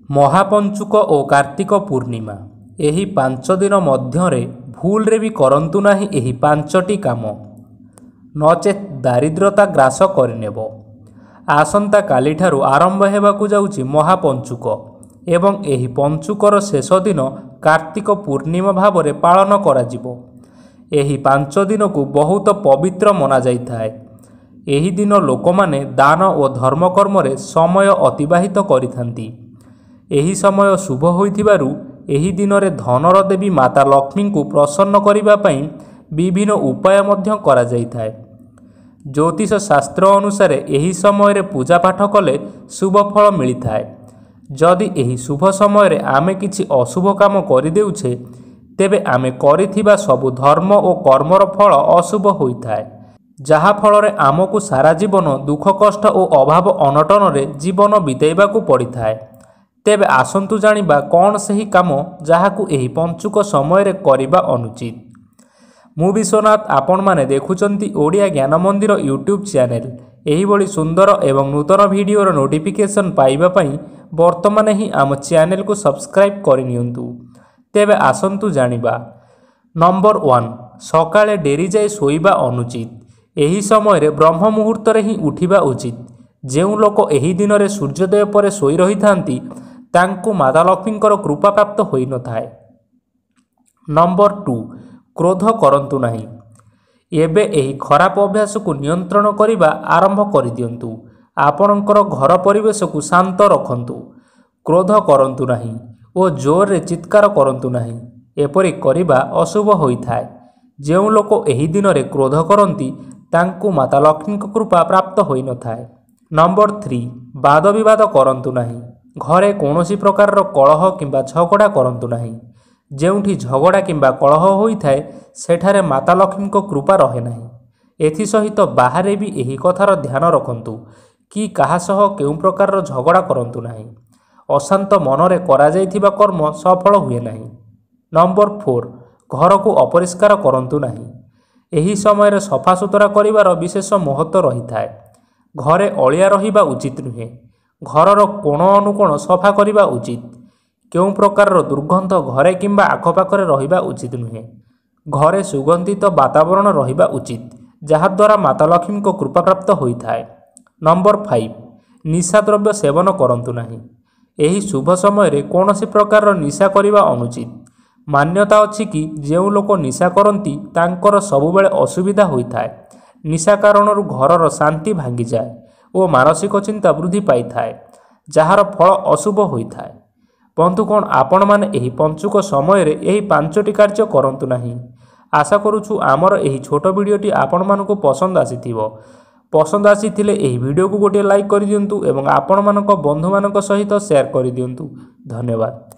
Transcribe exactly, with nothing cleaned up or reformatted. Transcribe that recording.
महापंचुक और कार्तिक पूर्णिमा एही पांच दिन मध्य भूल रे भी करंतु नाही एही पांचटी काम नचेत दारिद्रता ग्रास करनेब। आसंता काली ठारू आरंभ हेबाकु जाउची महापंचुक एवं एही पंचुकर शेष दिन कार्तिक पूर्णिमा भावरे पालन करा जिवो। एही पांच दिन को बहुत पवित्र मना जाइथाए। एही दिन लोकमाने दान और धर्मकर्म रे समय अतिबाहित करिथांती। एही समय शुभ होइथिबारु एही दिन रे धनर देवी माता लक्ष्मी को प्रसन्न करिबा पई विभिन्न उपाय मध्य करा जाइथाए। ज्योतिष शास्त्र अनुसार एही समय रे पूजा पाठ कले शुभ फल मिलिथाए। जदि एही शुभ समय रे आमे किछि अशुभ काम करि देउछे तेबे आमे करिथिबा सबु धर्म और कर्मर फल अशुभ होइथाए, जहा फल रे आमको सारा जीवन दुख कष्ट और अभाव अनटन रे जीवन बिताइबाकू पड़िथाए। तेबे आसंतु जानिबा कौन सही काम जहाकू एही पंचुक समय रे करिबा अनुचित। मु विश्वनाथ आपण माने देखुचंती ओडिया ज्ञान मंदिर यूट्यूब चैनल। एही बड़ी सुंदर एवं नूतन वीडियोर नोटिफिकेशन पाइबा पई वर्तमान ही आम चैनल को सब्सक्राइब करि नियंतु। तेबे आसंतु जानिबा नंबर वन, सकाळे डेरी जाए सोइबा अनुचित। एही समय रे ब्रह्म मुहूर्त रे ही उठिबा उचित। जेउ लोक एही दिन रे सूर्योदय पर सोई रही थांती तांकु माता लक्ष्मींकर कृपा प्राप्त होई न थाए। नंबर टू, क्रोध करंतु नाही। एबे एही खराब अभ्यास को नियंत्रण करिबा आरंभ करि दियंतु। आपणकर घर परिवेश को शांत रखंतु। क्रोध करंतु नाही ओ जोर रे चित्कार करंतु नाही। एपरि करिबा अशुभ होइथाए। जेउ लोक एही दिन रे क्रोध करंती तांकु माता लक्ष्मींक कृपा प्राप्त होई न थाए। नंबर थ्री, वाद विवाद करंतु नाही। घरे कौनसी प्रकार कलह किंबा झगड़ा करंतु नाही। जेउठी झगड़ा किंबा कलह होइथाए सेठारे माता लक्ष्मी को कृपा रहे नाही। एथि सहित बाहरे भी एही कथार ध्यान रखंतु कि काहा सह केउ प्रकार झगड़ा करंतु नाही। अशांत मनरे करा जाइथिबा कर्म सफल हुए नाही। नंबर फोर, घर को अपरिष्कार करंतु नाही। एही समय रे सफा सुतरा करिवार विशेष महत्व रहिथाए। घरे अलिया रहिबा उचित नुहे। घरर कोण अनुकोण सफा करिबा उचित। केउ प्रकार दुर्गंध घरे किंबा आखपाखरे रहिबा उचित नुहे। घरे सुगंधित वातावरण रहिबा उचित, जहा द्वारा माता लक्ष्मी को कृपा प्राप्त होइथाए। नंबर फाइव, निशा द्रव्य सेवन करंतु नाही। एही शुभ समय रे कौनसी प्रकार निशा करिबा अनुचित। मान्यता अछि कि जेउ लोक निशा करंती तांकर सबुबेले असुविधा होइथाए। निशा कारणरू घरर शांति भांगी जाए और मानसिक चिंता वृद्धि पाई थाए, जार फल अशुभ होइथाए। बंधुगण, आपण माने एही पंचुक समय रे एही पांचटी कार्य करंतु नाही। आशा करूछु आमर एही छोट वीडियोटी आपण मानको पसंद आसीथिबो। पसंद आसीथिले एही वीडियो को गोटे लाइक करि दियंतु एवं आपण मानक बंधु मानक सहित शेयर करि दियंतु। धन्यवाद।